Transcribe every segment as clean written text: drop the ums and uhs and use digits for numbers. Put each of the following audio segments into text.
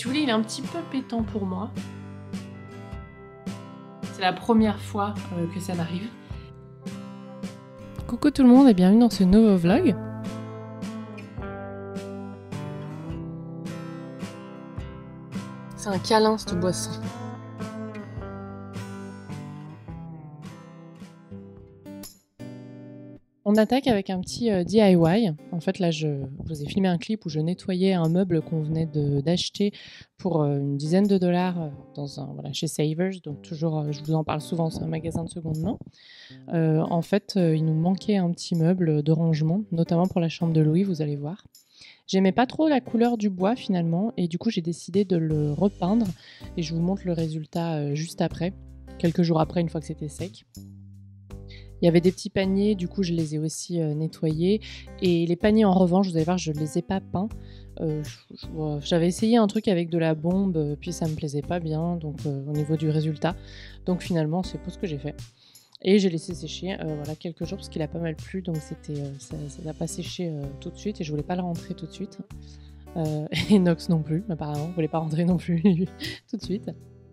Si vous voulez, il est un petit peu pétant pour moi. C'est la première fois que ça m'arrive. Coucou tout le monde et bienvenue dans ce nouveau vlog. C'est un câlin cette boisson. On attaque avec un petit DIY. En fait, là, je vous ai filmé un clip où je nettoyais un meuble qu'on venait d'acheter pour une dizaine de dollars chez Savers. Donc toujours, je vous en parle souvent, c'est un magasin de seconde main. En fait, il nous manquait un petit meuble de rangement, notamment pour la chambre de Louis, vous allez voir. J'aimais pas trop la couleur du bois finalement, et du coup j'ai décidé de le repeindre, et je vous montre le résultat juste après, quelques jours après, une fois que c'était sec. Il y avait des petits paniers, du coup je les ai aussi nettoyés. Et les paniers en revanche, vous allez voir, je ne les ai pas peints. J'avais essayé un truc avec de la bombe, puis ça me plaisait pas bien donc, au niveau du résultat. Donc finalement, c'est pas ce que j'ai fait. Et j'ai laissé sécher voilà, quelques jours parce qu'il a pas mal plu. Donc ça n'a pas séché tout de suite et je voulais pas le rentrer tout de suite. Et Nox non plus, apparemment, voulait pas rentrer non plus tout de suite.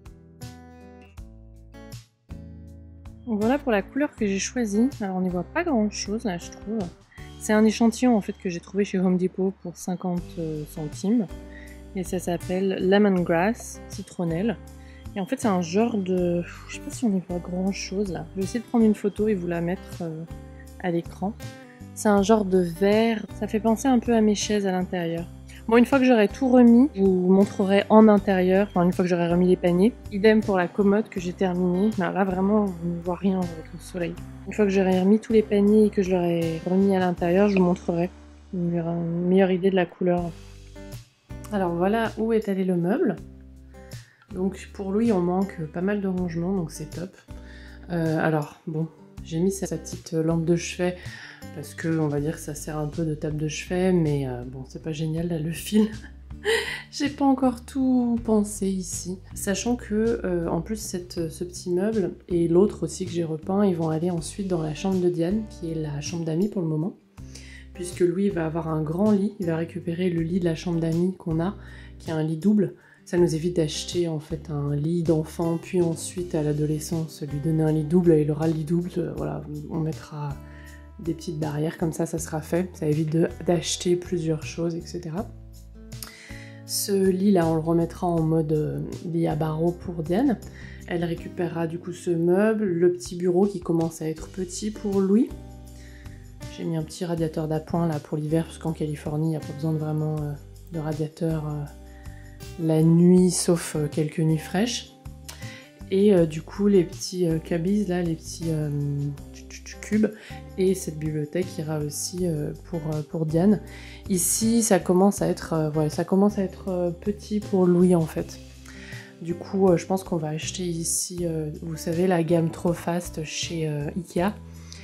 Voilà pour la couleur que j'ai choisie. Alors on n'y voit pas grand chose là, je trouve. C'est un échantillon en fait que j'ai trouvé chez Home Depot pour 50 centimes. Et ça s'appelle Lemongrass Citronnelle. Et en fait c'est un genre de... Je sais pas si on y voit grand chose là. Je vais essayer de prendre une photo et vous la mettre à l'écran. C'est un genre de vert. Ça fait penser un peu à mes chaises à l'intérieur. Bon, une fois que j'aurai tout remis, je vous montrerai en intérieur, enfin une fois que j'aurai remis les paniers. Idem pour la commode que j'ai terminée. Ben là vraiment, on ne voit rien avec le soleil. Une fois que j'aurai remis tous les paniers et que je l'aurai remis à l'intérieur, je vous montrerai. Il y aura une meilleure idée de la couleur. Alors voilà où est allé le meuble. Donc pour lui, on manque pas mal de rangements, donc c'est top. Alors bon, j'ai mis sa petite lampe de chevet parce que on va dire que ça sert un peu de table de chevet, mais bon, c'est pas génial là le fil. J'ai pas encore tout pensé ici, sachant que en plus ce petit meuble et l'autre aussi que j'ai repeint, ils vont aller ensuite dans la chambre de Diane, qui est la chambre d'amis pour le moment, puisque lui va avoir un grand lit, il va récupérer le lit de la chambre d'amis qu'on a, qui est un lit double. Ça nous évite d'acheter en fait un lit d'enfant, puis ensuite à l'adolescence lui donner un lit double, et il aura le lit double, voilà, on mettra des petites barrières, comme ça sera fait, ça évite d'acheter plusieurs choses, etc. Ce lit là, on le remettra en mode lit à barreaux pour Diane. Elle récupérera du coup ce meuble, le petit bureau qui commence à être petit pour Louis. J'ai mis un petit radiateur d'appoint là pour l'hiver, parce qu'en Californie, il n'y a pas besoin de vraiment de radiateur la nuit, sauf quelques nuits fraîches. Et du coup, les petits cabis là, les petits cubes, et cette bibliothèque ira aussi pour Diane. Ici, ça commence à être, petit pour Louis en fait. Du coup, je pense qu'on va acheter ici, vous savez, la gamme Trop Fast chez Ikea,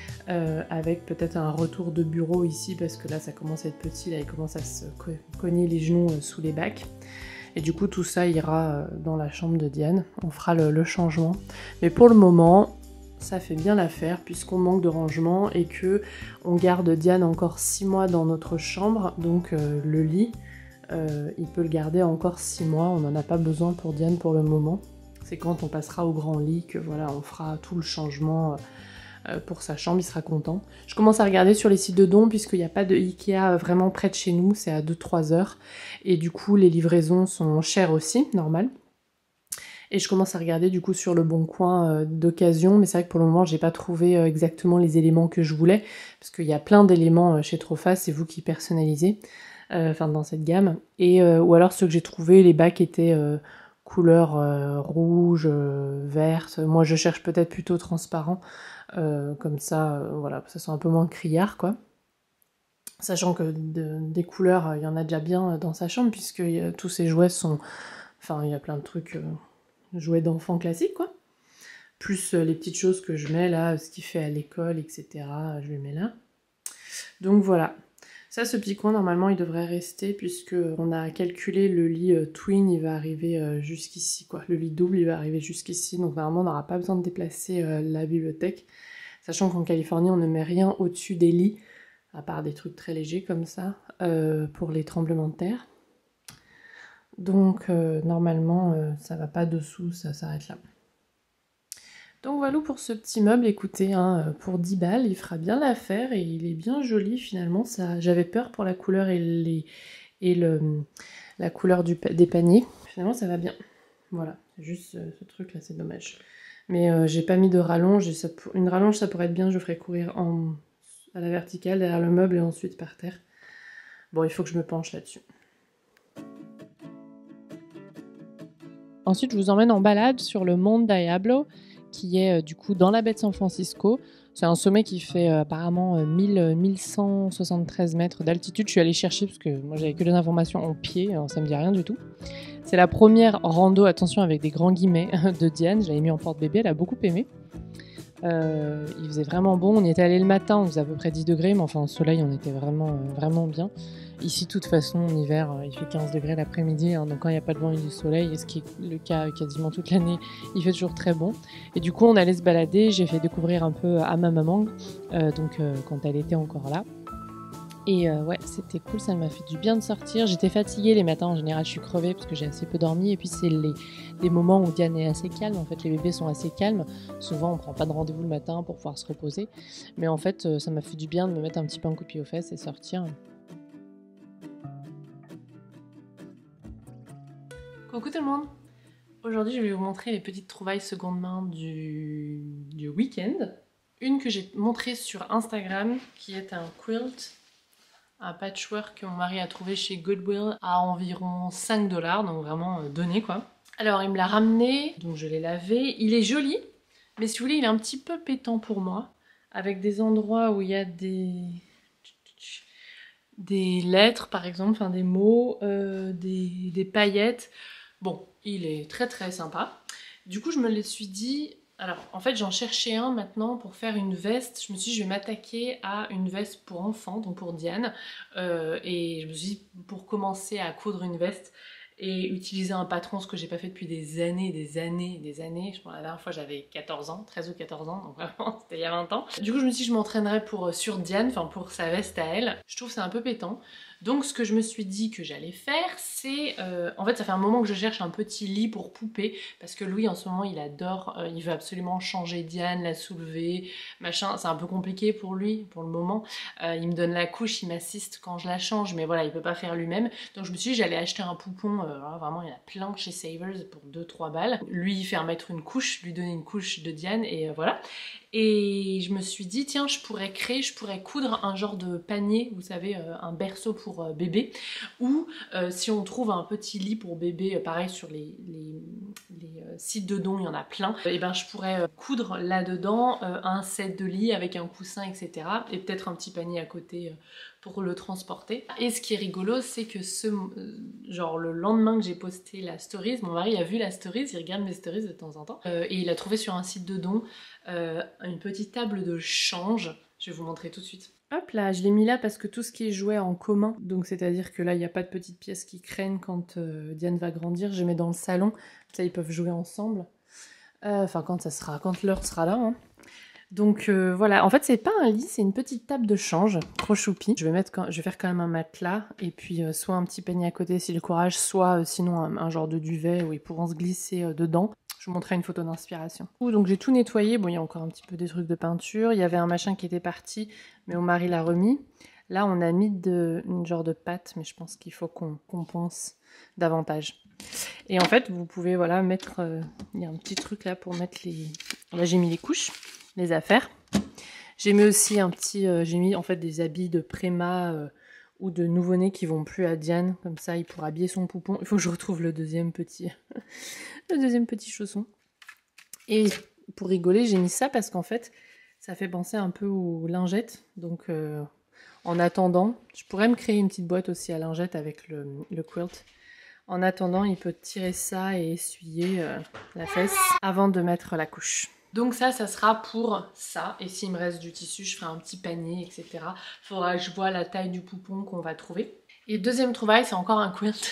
avec peut-être un retour de bureau ici, parce que là, ça commence à être petit, là, il commence à se cogner les genoux sous les bacs. Et du coup, tout ça ira dans la chambre de Diane. On fera le changement. Mais pour le moment, ça fait bien l'affaire puisqu'on manque de rangement et que on garde Diane encore 6 mois dans notre chambre. Donc le lit, il peut le garder encore 6 mois. On n'en a pas besoin pour Diane pour le moment. C'est quand on passera au grand lit que voilà, on fera tout le changement pour sa chambre, il sera content. Je commence à regarder sur les sites de dons puisqu'il n'y a pas de Ikea vraiment près de chez nous, c'est à 2-3 heures. Et du coup, les livraisons sont chères aussi, normal. Et je commence à regarder du coup sur le Bon Coin d'occasion, mais c'est vrai que pour le moment, j'ai pas trouvé exactement les éléments que je voulais, parce qu'il y a plein d'éléments chez Trop Fast, c'est vous qui personnalisez, dans cette gamme. Et ou alors ceux que j'ai trouvés, les bacs étaient couleur rouge, verte. Moi, je cherche peut-être plutôt transparent. Comme ça, voilà, ça sent un peu moins criard, quoi. Sachant que des couleurs, il y en a déjà bien dans sa chambre, puisque tous ses jouets sont... Enfin, il y a plein de trucs, jouets d'enfants classiques, quoi. Plus les petites choses que je mets là, ce qu'il fait à l'école, etc. Je les mets là. Donc voilà. Ça, ce petit coin, normalement, il devrait rester, puisqu'on a calculé le lit twin, il va arriver jusqu'ici, quoi. Le lit double, il va arriver jusqu'ici, donc normalement, on n'aura pas besoin de déplacer la bibliothèque. Sachant qu'en Californie, on ne met rien au-dessus des lits, à part des trucs très légers comme ça, pour les tremblements de terre. Donc normalement ça va pas dessous, ça s'arrête là. Donc voilà pour ce petit meuble, écoutez, hein, pour 10 balles, il fera bien l'affaire et il est bien joli finalement. J'avais peur pour la couleur la couleur des paniers. Finalement ça va bien. Voilà, c'est juste ce truc là, c'est dommage. Mais j'ai pas mis de rallonge, une rallonge ça pourrait être bien, je ferais courir à la verticale derrière le meuble et ensuite par terre. Bon, il faut que je me penche là-dessus. Ensuite, je vous emmène en balade sur le Mont Diablo, qui est du coup dans la baie de San Francisco. C'est un sommet qui fait apparemment 1173 mètres d'altitude. Je suis allée chercher parce que moi j'avais que les informations en pied, alors ça me dit rien du tout. C'est la première rando, attention avec des grands guillemets, de Diane. Je l'avais mis en porte-bébé, elle a beaucoup aimé. Il faisait vraiment bon, on y était allé le matin, on faisait à peu près 10 degrés, mais enfin au soleil on était vraiment bien. Ici de toute façon en hiver il fait 15 degrés l'après-midi, hein, donc quand il n'y a pas de vent et du soleil, ce qui est le cas quasiment toute l'année, il fait toujours très bon. Et du coup on allait se balader, j'ai fait découvrir un peu à ma maman, quand elle était encore là. Et ouais, c'était cool, ça m'a fait du bien de sortir. J'étais fatiguée les matins, en général je suis crevée parce que j'ai assez peu dormi. Et puis c'est les moments où Diane est assez calme, en fait les bébés sont assez calmes. Souvent on prend pas de rendez-vous le matin pour pouvoir se reposer. Mais en fait ça m'a fait du bien de me mettre un petit peu un coup de pied aux fesses et sortir. Coucou tout le monde! Aujourd'hui je vais vous montrer les petites trouvailles seconde main du week-end. Une que j'ai montrée sur Instagram qui est un quilt, un patchwork que mon mari a trouvé chez Goodwill à environ 5 $, donc vraiment donné quoi. Alors il me l'a ramené, donc je l'ai lavé. Il est joli, mais si vous voulez il est un petit peu pétant pour moi, avec des endroits où il y a des lettres par exemple, enfin des mots, des paillettes. Bon, il est très très sympa. Du coup je me le suis dit, alors en fait j'en cherchais un maintenant pour faire une veste. Je me suis dit je vais m'attaquer à une veste pour enfants, donc pour Diane. Et je me suis dit pour commencer à coudre une veste et utiliser un patron, ce que j'ai pas fait depuis des années, des années, des années. Je pense la dernière fois j'avais 14 ans, 13 ou 14 ans, donc vraiment c'était il y a 20 ans. Du coup je me suis dit je m'entraînerais sur Diane, enfin pour sa veste à elle. Je trouve que c'est un peu pétant. Donc ce que je me suis dit que j'allais faire, c'est... en fait ça fait un moment que je cherche un petit lit pour poupée, parce que Louis en ce moment il adore, il veut absolument changer Diane, la soulever, machin. C'est un peu compliqué pour lui, pour le moment. Il me donne la couche, il m'assiste quand je la change, mais voilà, il peut pas faire lui-même. Donc je me suis dit j'allais acheter un poupon, vraiment il y en a plein chez Savers pour 2-3 balles. Lui faire mettre une couche, lui donner une couche de Diane, et voilà. Et je me suis dit, tiens, je pourrais coudre un genre de panier, vous savez, un berceau pour bébé, ou si on trouve un petit lit pour bébé, pareil sur les sites de dons, il y en a plein, et ben je pourrais coudre là-dedans un set de lit avec un coussin, etc. Et peut-être un petit panier à côté pour le transporter. Et ce qui est rigolo, c'est que genre le lendemain que j'ai posté la stories, mon mari a vu la stories, il regarde mes stories de temps en temps, et il a trouvé sur un site de dons une petite table de change. Je vais vous montrer tout de suite. Hop là, je l'ai mis là parce que tout ce qui est jouet en commun, donc c'est-à-dire que là il n'y a pas de petites pièces qui craignent quand Diane va grandir, je les mets dans le salon, ça ils peuvent jouer ensemble. Enfin quand l'heure sera là. Hein. Donc voilà, en fait c'est pas un lit, c'est une petite table de change, trop choupi. Je vais faire quand même un matelas, et puis soit un petit panier à côté si le courage, soit sinon un genre de duvet où ils pourront se glisser dedans. Je vous montrerai une photo d'inspiration. Donc j'ai tout nettoyé, bon il y a encore un petit peu des trucs de peinture, il y avait un machin qui était parti, mais mon mari l'a remis. Là on a mis une genre de pâte, mais je pense qu'il faut qu'on compense davantage. Et en fait vous pouvez voilà mettre, il y a un petit truc là pour mettre les... Là j'ai mis les couches, les affaires. J'ai mis aussi j'ai mis en fait des habits de préma ou de nouveau-né qui vont plus à Diane, comme ça il pourra habiller son poupon. Il faut que je retrouve le deuxième petit chausson. Et pour rigoler, j'ai mis ça parce qu'en fait, ça fait penser un peu aux lingettes. Donc en attendant, je pourrais me créer une petite boîte aussi à lingettes avec le quilt. En attendant, il peut tirer ça et essuyer la fesse avant de mettre la couche. Donc ça sera pour ça. Et s'il me reste du tissu, je ferai un petit panier, etc. Faudra que je vois la taille du poupon qu'on va trouver. Et deuxième trouvaille, c'est encore un quilt.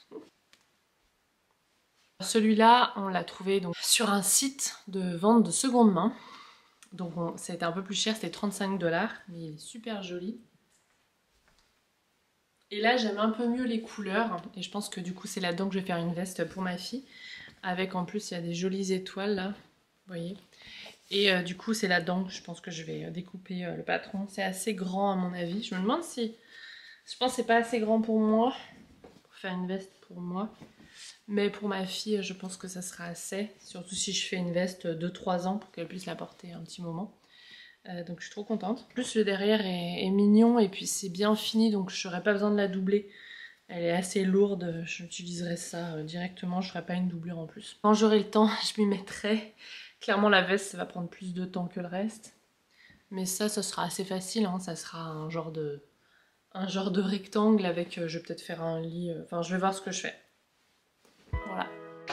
Celui-là, on l'a trouvé donc sur un site de vente de seconde main. Donc c'était un peu plus cher, c'était 35 $, mais il est super joli. Et là j'aime un peu mieux les couleurs et je pense que du coup c'est là-dedans que je vais faire une veste pour ma fille. Avec en plus il y a des jolies étoiles là, vous voyez. Et du coup c'est là-dedans que je pense que je vais découper le patron. C'est assez grand à mon avis. Je me demande si... Je pense que c'est pas assez grand pour moi, pour faire une veste pour moi. Mais pour ma fille je pense que ça sera assez. Surtout si je fais une veste de 3 ans pour qu'elle puisse la porter un petit moment. Donc je suis trop contente. En plus le derrière est mignon et puis c'est bien fini donc je n'aurai pas besoin de la doubler. Elle est assez lourde, j'utiliserai ça directement, je ne ferai pas une doublure en plus. Quand j'aurai le temps, je m'y mettrai. Clairement la veste ça va prendre plus de temps que le reste. Mais ça sera assez facile, hein. Ça sera un genre de rectangle avec, je vais peut-être faire un lit, enfin je vais voir ce que je fais. Voilà.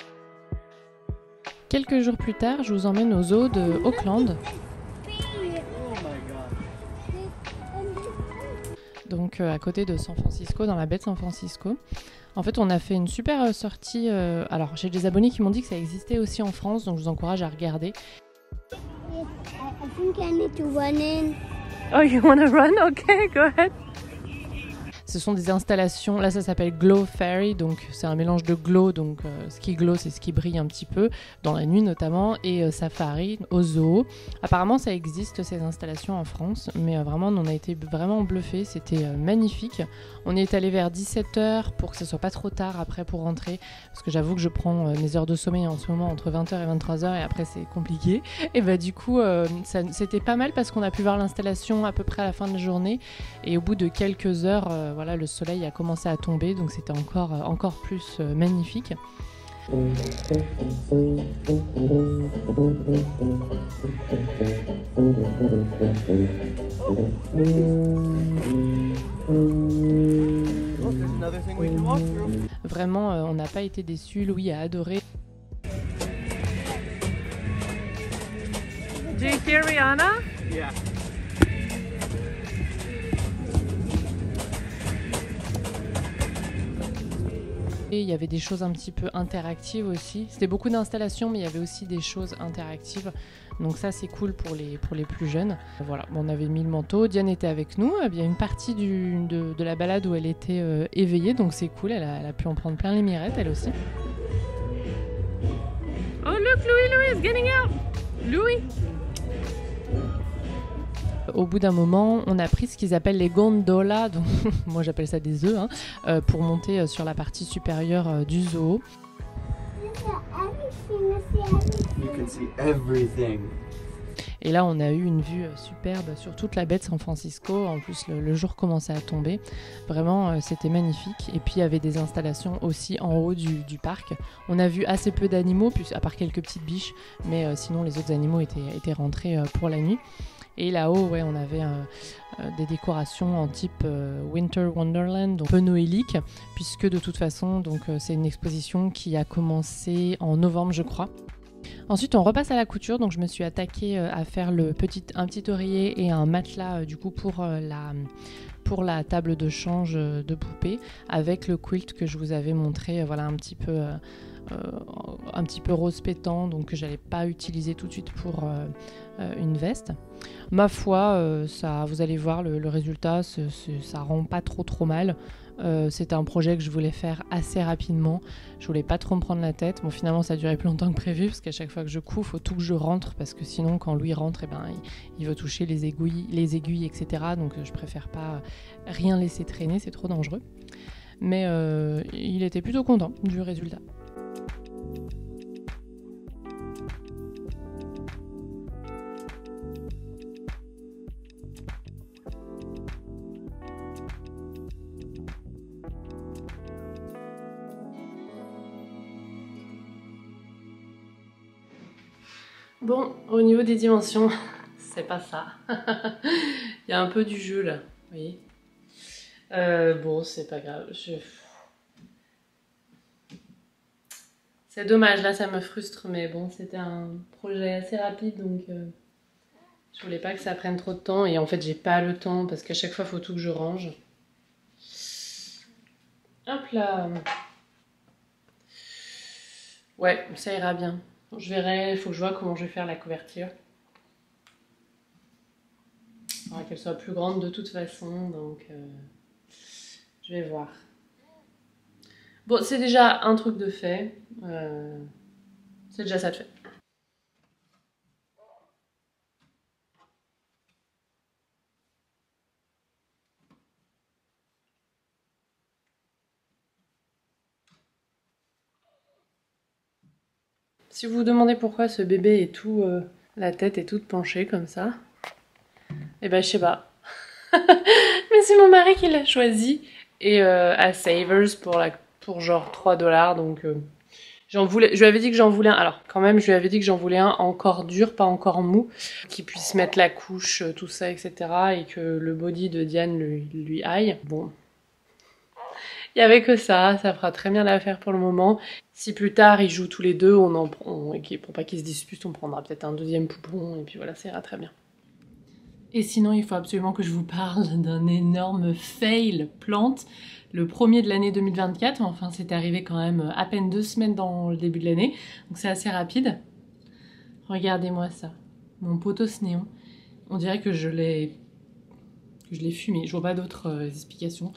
Quelques jours plus tard, je vous emmène au zoo de Auckland. Donc à côté de San Francisco, dans la baie de San Francisco. En fait, on a fait une super sortie. Alors, j'ai des abonnés qui m'ont dit que ça existait aussi en France, donc je vous encourage à regarder. I think I need to run in. Oh, you wanna run? Okay, go ahead. Ce sont des installations, là ça s'appelle Glow Fairy, donc c'est un mélange de glow, donc ce qui glow c'est ce qui brille un petit peu, dans la nuit notamment, et safari au zoo. Apparemment ça existe ces installations en France, mais vraiment on a été vraiment bluffés, c'était magnifique. On y est allé vers 17h pour que ce soit pas trop tard après pour rentrer, parce que j'avoue que je prends mes heures de sommeil en ce moment entre 20h et 23h et après c'est compliqué. Et bah du coup c'était pas mal parce qu'on a pu voir l'installation à peu près à la fin de la journée, et au bout de quelques heures, voilà, le soleil a commencé à tomber, donc c'était encore plus magnifique. Vraiment, on n'a pas été déçus. Louis a adoré. Do you hear Rihanna? Yeah. Et il y avait des choses un petit peu interactives aussi. C'était beaucoup d'installations, mais il y avait aussi des choses interactives. Donc ça, c'est cool pour les plus jeunes. Voilà, on avait mis le manteau. Diane était avec nous. Il y a une partie de la balade où elle était éveillée, donc c'est cool. Elle a pu en prendre plein les mirettes, elle aussi. Oh look, Louis is getting out. Louis. Au bout d'un moment, on a pris ce qu'ils appellent les gondolas, donc moi j'appelle ça des œufs, hein, pour monter sur la partie supérieure du zoo. You can see everything. Et là, on a eu une vue superbe sur toute la baie de San Francisco. En plus, le jour commençait à tomber. Vraiment, c'était magnifique. Et puis, il y avait des installations aussi en haut du parc. On a vu assez peu d'animaux, à part quelques petites biches, mais sinon, les autres animaux étaient rentrés pour la nuit. Et là-haut, ouais, on avait des décorations en type Winter Wonderland, donc peu noélique, puisque de toute façon, donc c'est une exposition qui a commencé en novembre, je crois. Ensuite, on repasse à la couture, donc je me suis attaquée à faire un petit oreiller et un matelas du coup pour la table de change de poupée, avec le quilt que je vous avais montré, voilà, un petit peu rose pétant, donc que j'allais pas utiliser tout de suite pour une veste. Ma foi, ça, vous allez voir le résultat, ça rend pas trop mal. C'était un projet que je voulais faire assez rapidement. Je voulais pas trop me prendre la tête. Bon, finalement, ça a duré plus longtemps que prévu parce qu'à chaque fois que je couds, faut tout que je rentre parce que sinon, quand Louis rentre, eh ben, il veut toucher les aiguilles, etc. Donc, je préfère pas rien laisser traîner, c'est trop dangereux. Mais il était plutôt content du résultat. Bon, au niveau des dimensions, c'est pas ça. Il y a un peu du jeu là, vous voyez. Bon, c'est pas grave. C'est dommage, là ça me frustre, mais bon, c'était un projet assez rapide, donc je voulais pas que ça prenne trop de temps. Et en fait, j'ai pas le temps parce qu'à chaque fois, il faut tout que je range. Hop là. Ouais, ça ira bien. Je verrai, il faut que je vois comment je vais faire la couverture. Il faudra qu'elle soit plus grande de toute façon, donc Je vais voir. Bon, c'est déjà un truc de fait. C'est déjà ça de fait. Si vous vous demandez pourquoi ce bébé est tout... la tête est toute penchée comme ça, eh ben je sais pas. Mais c'est mon mari qui l'a choisi. Et à Savers pour genre 3 $. Donc j'en voulais, je lui avais dit que j'en voulais un. Alors quand même, je lui avais dit que j'en voulais un encore dur, pas encore mou, qui puisse mettre la couche, tout ça, etc. Et que le body de Diane lui aille. Bon. Il y avait que ça fera très bien l'affaire pour le moment. Si plus tard ils jouent tous les deux, pour pas qu'ils se disputent, on prendra peut-être un deuxième poupon et puis voilà, ça ira très bien. Et sinon, il faut absolument que je vous parle d'un énorme fail plante. Le premier de l'année 2024, enfin c'est arrivé quand même à peine 2 semaines dans le début de l'année, donc c'est assez rapide. Regardez-moi ça, mon pothos néon. On dirait que je l'ai fumé, je vois pas d'autres explications.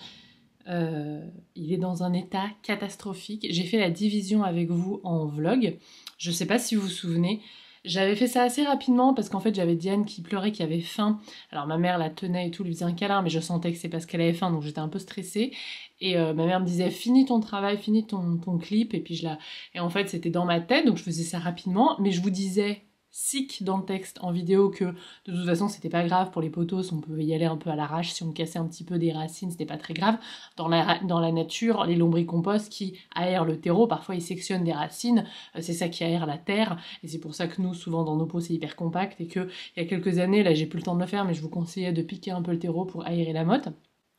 Il est dans un état catastrophique. J'ai fait la division avec vous en vlog. Je sais pas si vous vous souvenez. J'avais fait ça assez rapidement parce qu'en fait j'avais Diane qui pleurait, qui avait faim. Alors ma mère la tenait et tout, lui faisait un câlin, mais je sentais que c'est parce qu'elle avait faim, donc j'étais un peu stressée. Et ma mère me disait finis ton travail, finis ton clip, et puis et en fait c'était dans ma tête, donc je faisais ça rapidement, mais je vous disais sick dans le texte en vidéo que de toute façon c'était pas grave pour les pothos, on pouvait y aller un peu à l'arrache, si on cassait un petit peu des racines c'était pas très grave. Dans la nature, les lombricomposts qui aèrent le terreau, parfois ils sectionnent des racines, c'est ça qui aère la terre, et c'est pour ça que nous souvent dans nos pots c'est hyper compact, et que il y a quelques années, là j'ai plus le temps de le faire, mais je vous conseillais de piquer un peu le terreau pour aérer la motte.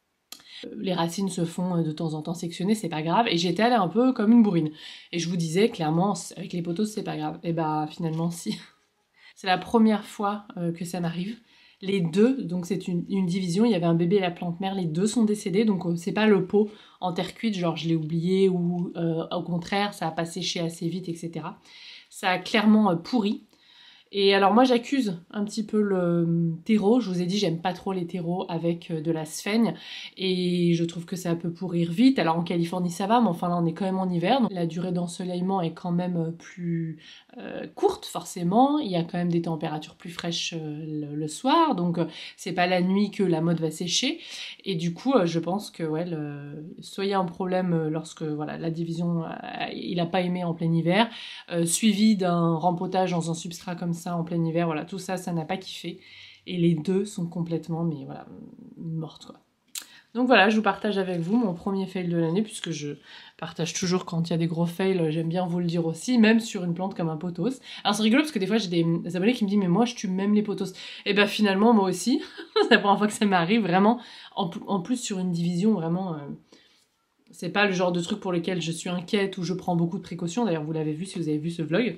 Les racines se font de temps en temps sectionner, c'est pas grave, et j'étais allée un peu comme une bourrine. Et je vous disais clairement, avec les pothos c'est pas grave. Et bah finalement si. C'est la première fois que ça m'arrive. Les deux, donc c'est une division, il y avait un bébé et la plante mère, les deux sont décédés, donc c'est pas le pot en terre cuite, genre je l'ai oublié, ou au contraire, ça a pas séché assez vite, etc. Ça a clairement pourri. Et alors moi j'accuse un petit peu le terreau, je vous ai dit j'aime pas trop les terreaux avec de la sphaigne et je trouve que ça peut pourrir vite. Alors en Californie ça va, mais enfin là on est quand même en hiver, donc la durée d'ensoleillement est quand même plus courte forcément, il y a quand même des températures plus fraîches le soir, donc c'est pas la nuit que la motte va sécher, et du coup je pense que ouais, soit il y a un problème lorsque voilà, la division il a pas aimé en plein hiver, suivi d'un rempotage dans un substrat comme ça en plein hiver, voilà, tout ça, ça n'a pas kiffé. Et les deux sont complètement, mais voilà, mortes, quoi. Donc voilà, je vous partage avec vous mon premier fail de l'année, puisque je partage toujours quand il y a des gros fails, j'aime bien vous le dire aussi, même sur une plante comme un pothos. Alors c'est rigolo, parce que des fois j'ai des abonnés qui me disent « Mais moi, je tue même les pothos ». Et ben finalement, moi aussi, c'est la première fois que ça m'arrive, vraiment, en plus sur une division, vraiment... c'est pas le genre de truc pour lequel je suis inquiète ou je prends beaucoup de précautions, d'ailleurs vous l'avez vu si vous avez vu ce vlog.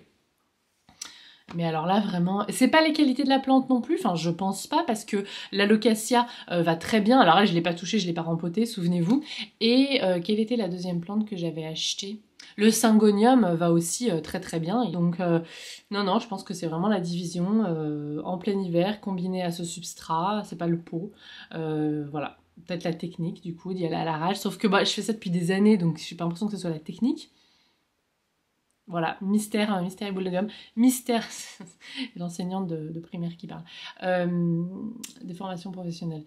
Mais alors là, vraiment, c'est pas les qualités de la plante non plus, enfin je pense pas, parce que l'alocasia va très bien. Alors là, je l'ai pas touchée, je l'ai pas rempotée, souvenez-vous. Et quelle était la deuxième plante que j'avais achetée? Le syngonium va aussi très très bien. Donc non, je pense que c'est vraiment la division en plein hiver, combinée à ce substrat, c'est pas le pot. Voilà, peut-être la technique du coup, d'y aller à l'arrache. Sauf que bah, je fais ça depuis des années, donc j'ai pas l'impression que ce soit la technique. Voilà, mystère et boule de gomme. Mystère, l'enseignante de primaire qui parle. Des formations professionnelles.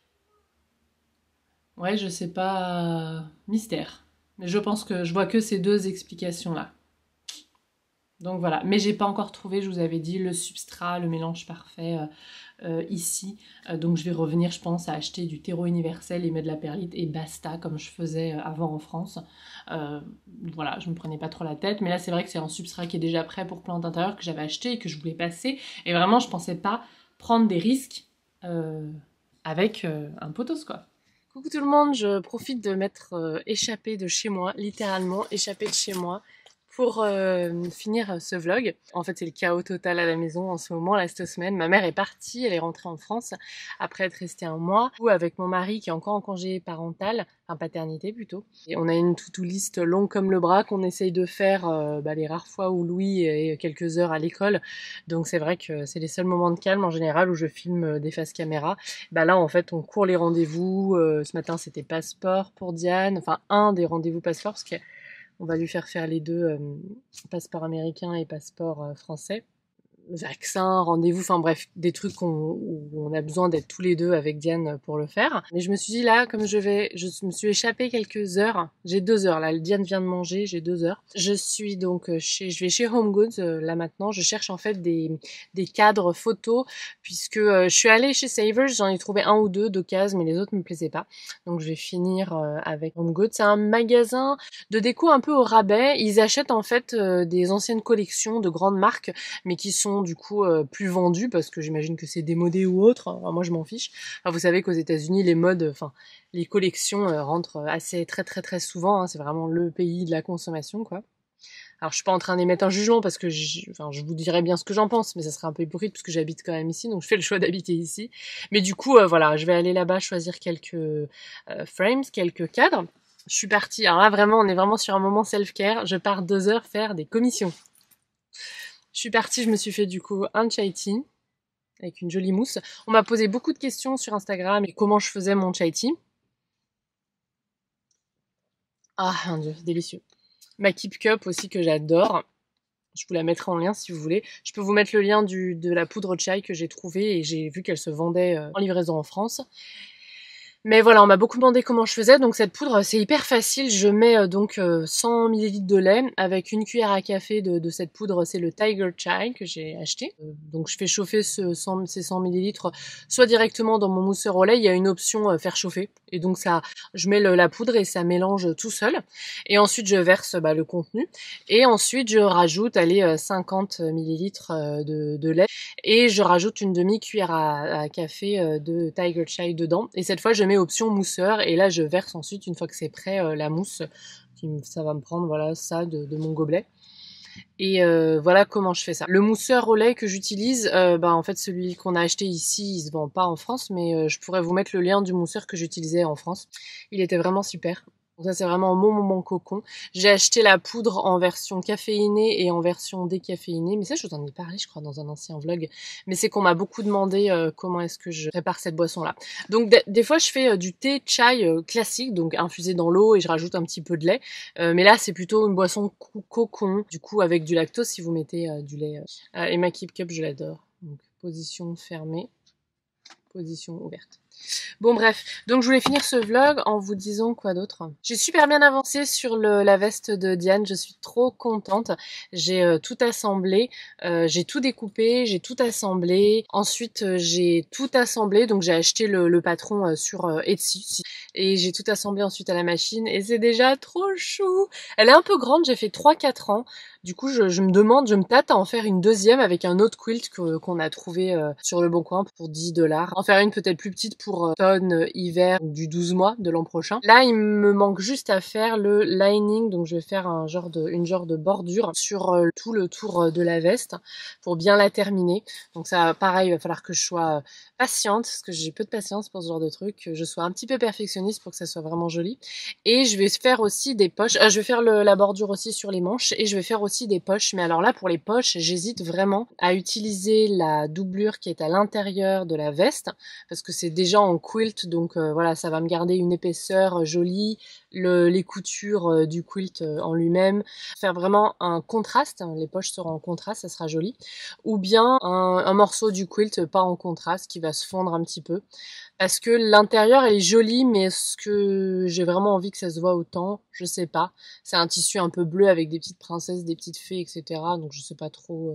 Ouais, je sais pas... Mystère. Mais je pense que je vois que ces deux explications-là. Donc voilà, mais j'ai pas encore trouvé, je vous avais dit, le substrat, le mélange parfait ici. Donc je vais revenir, je pense, à acheter du terreau universel et mettre de la perlite et basta, comme je faisais avant en France. Voilà, je me prenais pas trop la tête, mais là c'est vrai que c'est un substrat qui est déjà prêt pour plantes intérieures que j'avais acheté et que je voulais passer. Et vraiment, je pensais pas prendre des risques avec un pothos, quoi. Coucou tout le monde, je profite de m'être échappée de chez moi, littéralement échappée de chez moi, Pour finir ce vlog, en fait c'est le chaos total à la maison en ce moment, là cette semaine. Ma mère est partie, elle est rentrée en France après être restée un mois, ou avec mon mari qui est encore en congé parental, enfin paternité plutôt. Et on a une to-do list longue comme le bras qu'on essaye de faire les rares fois où Louis est quelques heures à l'école. Donc c'est vrai que c'est les seuls moments de calme en général où je filme des faces caméra. Là en fait on court les rendez-vous. Ce matin c'était passeport pour Diane, enfin un des rendez-vous passeport parce que on va lui faire les deux, passeport américain et passeport français. Vaccin, rendez-vous, enfin bref, des trucs où on a besoin d'être tous les deux avec Diane pour le faire. Mais je me suis dit là, comme je me suis échappée quelques heures. J'ai 2 heures là, Diane vient de manger, j'ai 2 heures. Je suis donc je vais chez Home Goods là maintenant. Je cherche en fait des cadres photos puisque je suis allée chez Savers, j'en ai trouvé 1 ou 2 d'occasion, mais les autres me plaisaient pas. Donc je vais finir avec Home Goods. C'est un magasin de déco un peu au rabais. Ils achètent en fait des anciennes collections de grandes marques, mais qui sont du coup plus vendues parce que j'imagine que c'est démodé ou autre. Enfin, moi je m'en fiche. Enfin, vous savez qu'aux États-Unis les modes, les collections rentrent assez très souvent. Hein. C'est vraiment le pays de la consommation quoi. Alors je suis pas en train d'émettre un jugement parce que je vous dirais bien ce que j'en pense, mais ça serait un peu hypocrite parce que j'habite quand même ici, donc je fais le choix d'habiter ici. Mais du coup voilà, je vais aller là-bas choisir quelques frames, quelques cadres. Je suis partie. Alors là vraiment, on est vraiment sur un moment self-care. Je pars 2 heures faire des commissions. Je suis partie, je me suis fait du coup un chai tea avec une jolie mousse. On m'a posé beaucoup de questions sur Instagram et comment je faisais mon chai tea. Ah mon dieu, délicieux. Ma Keep Cup aussi que j'adore. Je vous la mettrai en lien si vous voulez. Je peux vous mettre le lien de la poudre chai que j'ai trouvée et j'ai vu qu'elle se vendait en livraison en France. Mais voilà, on m'a beaucoup demandé comment je faisais, donc cette poudre c'est hyper facile. Je mets donc 100 ml de lait avec une cuillère à café de cette poudre, c'est le Tiger Chai que j'ai acheté. Donc je fais chauffer ces 100 ml soit directement dans mon mousseur au lait, il y a une option faire chauffer. Et donc ça, je mets la poudre et ça mélange tout seul. Et ensuite je verse le contenu. Et ensuite je rajoute 50 ml de lait. Et je rajoute une demi-cuillère à café de Tiger Chai dedans. Et cette fois je mets option mousseur et là je verse ensuite une fois que c'est prêt la mousse. Ça va me prendre voilà ça de mon gobelet. Et voilà comment je fais ça. Le mousseur au lait que j'utilise, en fait celui qu'on a acheté ici, il se vend pas en France, mais je pourrais vous mettre le lien du mousseur que j'utilisais en France. Il était vraiment super. Donc ça c'est vraiment mon moment cocon. J'ai acheté la poudre en version caféinée et en version décaféinée, mais ça je vous en ai parlé je crois dans un ancien vlog, mais c'est qu'on m'a beaucoup demandé comment est-ce que je prépare cette boisson là. Donc des fois je fais du thé chai classique, donc infusé dans l'eau et je rajoute un petit peu de lait, mais là c'est plutôt une boisson cocon, du coup avec du lactose si vous mettez du lait. Et ma Keep Cup je l'adore. Donc position fermée, position ouverte. Bon bref, donc je voulais finir ce vlog en vous disant quoi d'autre. J'ai super bien avancé sur la veste de Diane, je suis trop contente. J'ai tout assemblé, j'ai tout découpé, j'ai tout assemblé. Ensuite j'ai tout assemblé, donc j'ai acheté le patron sur Etsy. Et j'ai tout assemblé ensuite à la machine et c'est déjà trop chou. Elle est un peu grande, j'ai fait 3-4 ans. Du coup, je me tâte à en faire une deuxième avec un autre quilt qu'on a trouvé sur le Bon Coin pour 10$. En faire une peut-être plus petite pour automne, hiver du 12 mois de l'an prochain. Là, il me manque juste à faire le lining, donc je vais faire une genre de bordure sur tout le tour de la veste pour bien la terminer. Donc ça, pareil, il va falloir que je sois patiente, parce que j'ai peu de patience pour ce genre de truc, que je sois un petit peu perfectionniste pour que ça soit vraiment joli. Et je vais faire aussi des poches, je vais faire la bordure aussi sur les manches, et je vais faire aussi des poches, mais alors là pour les poches j'hésite vraiment à utiliser la doublure qui est à l'intérieur de la veste parce que c'est déjà en quilt, donc voilà, ça va me garder une épaisseur jolie, les coutures du quilt en lui-même, faire vraiment un contraste, les poches seront en contraste, ça sera joli, ou bien un morceau du quilt pas en contraste qui va se fondre un petit peu. Parce que l'intérieur elle est jolie, mais est-ce que j'ai vraiment envie que ça se voit autant? Je sais pas. C'est un tissu un peu bleu avec des petites princesses, des petites fées, etc. Donc je sais pas trop.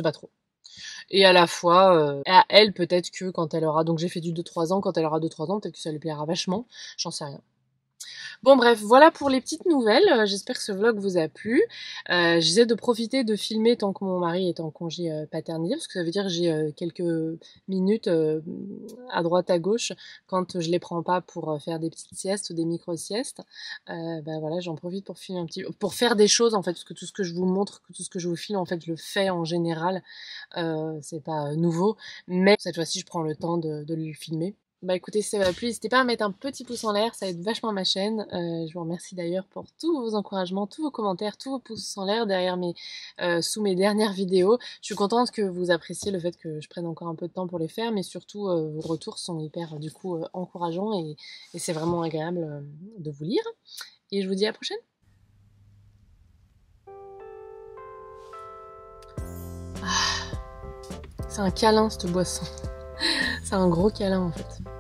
Et à la fois, à elle peut-être que quand elle aura, donc j'ai fait du 2-3 ans, quand elle aura 2-3 ans, peut-être que ça lui plaira vachement. J'en sais rien. Bon bref, voilà pour les petites nouvelles. J'espère que ce vlog vous a plu. J'essaie de profiter de filmer tant que mon mari est en congé paternité, parce que ça veut dire que j'ai quelques minutes à droite à gauche quand je les prends pas pour faire des petites siestes ou des micro-siestes. Bah voilà, j'en profite pour filmer pour faire des choses en fait, parce que tout ce que je vous montre, tout ce que je vous filme en fait, je le fais en général. C'est pas nouveau, mais cette fois-ci, je prends le temps de le filmer. Bah écoutez, si ça m'a plu, n'hésitez pas à mettre un petit pouce en l'air, ça aide vachement ma chaîne. Je vous remercie d'ailleurs pour tous vos encouragements, tous vos commentaires, tous vos pouces en l'air derrière sous mes dernières vidéos. Je suis contente que vous appréciez le fait que je prenne encore un peu de temps pour les faire, mais surtout vos retours sont hyper du coup encourageants et c'est vraiment agréable de vous lire. Et je vous dis à la prochaine. Ah, c'est un câlin cette boisson. C'est un gros câlin en fait.